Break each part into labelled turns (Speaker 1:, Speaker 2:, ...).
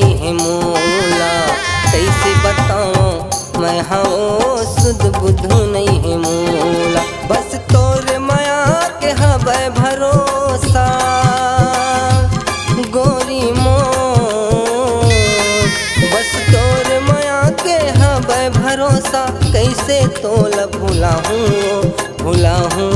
Speaker 1: नहीं है मूला। कैसे बताऊं मैं हाँ सुध बुधू नहीं है मूला। बस तोर माया के हबै भरोसा गोरी मोर, बस तोर माया के हबै भरोसा। कैसे तोल भूला हूँ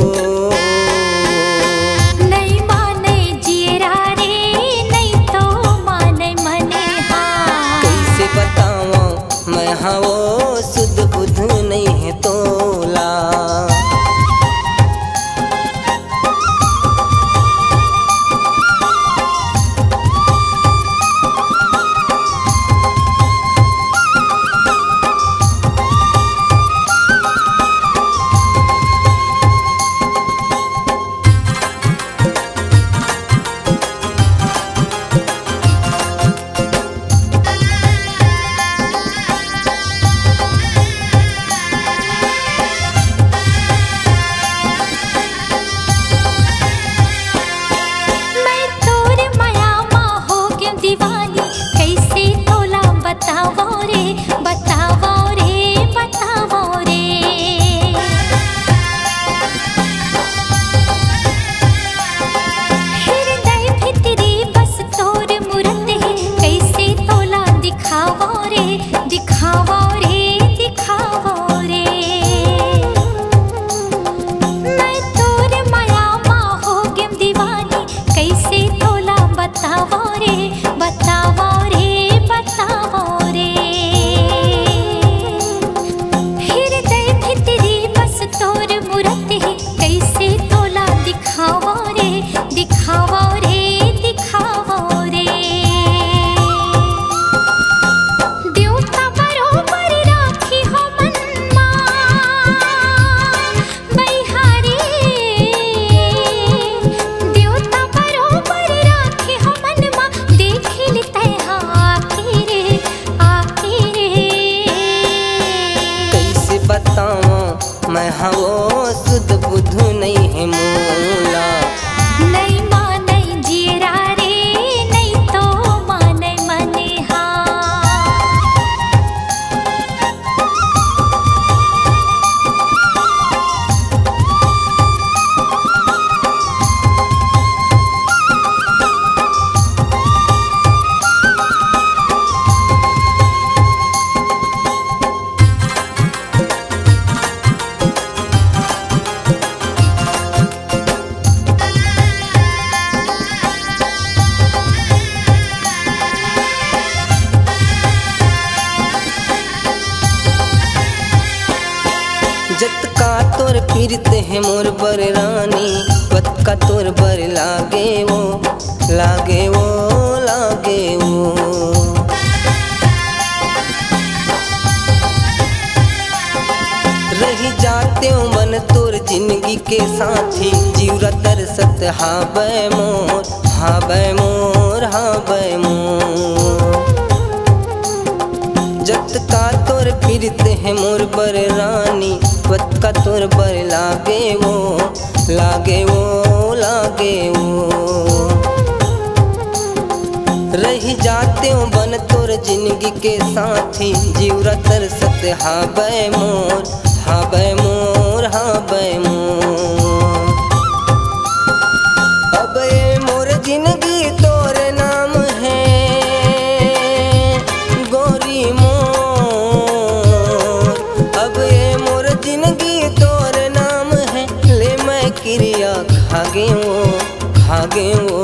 Speaker 2: नहीं माने जीरा रे नहीं तो माने मने हाँ।
Speaker 1: कैसे बताऊं मैं हाँ वो सुध बुध नहीं है तोला। मैं हाँ वो सुध बुधू नहीं है मूला।
Speaker 2: नहीं माने जीरा रे नहीं तो माने मने हाँ।
Speaker 1: जत का तोर पीरते हैं मोर बर रानी, पत का तोर बर लागे वो लागे वो लागे वो। रही जाते हो मन तोर जिंदगी के साथी, जीवरा तरसत हाँ बै मोर हाँ बै मोर हाँ बै मोर। जत का तोर फिरते हैं मोर बर रानी, पत का तोर बर लागे वो लागे वो लागे वो। रही जाते हो बन तोर जिंदगी के साथी, जीवरा तरसत हाँ बै मोर हाँ बै मोर हाँ बै मोर। अब ये मोर जिंदगी तोरे नाम है गोरी मोर। अब ये मोर जिंदगी तोरे नाम है, ले मैं क्रिया खागे वो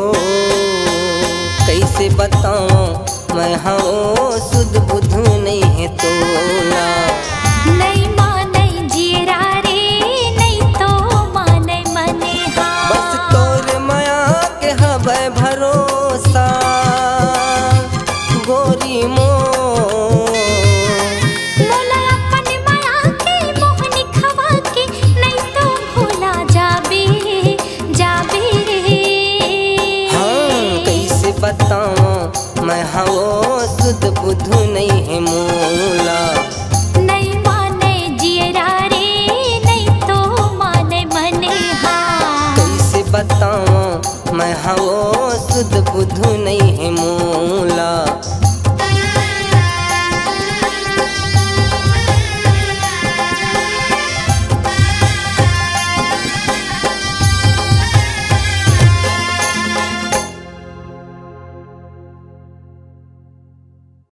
Speaker 1: कैसे बताऊं मैं हाँ वो सुध बुधू नहीं है तोला।
Speaker 2: नहीं माने जीरा रे नहीं तो माने मने हाँ।
Speaker 1: बस तोर माया के हबै भरोसा गोरी मोर।
Speaker 2: मोला अपन माया के मोहनी खवा के नहीं तो भूला जाबे रे।
Speaker 1: हाँ कैसे बताऊं मैं हाँ वो सुध बुधू नहीं है मूला।
Speaker 2: नहीं माने जीरा रे नहीं तो माने मने हाँ।
Speaker 1: कैसे बताऊं मैं हाँ वो सुध बुधू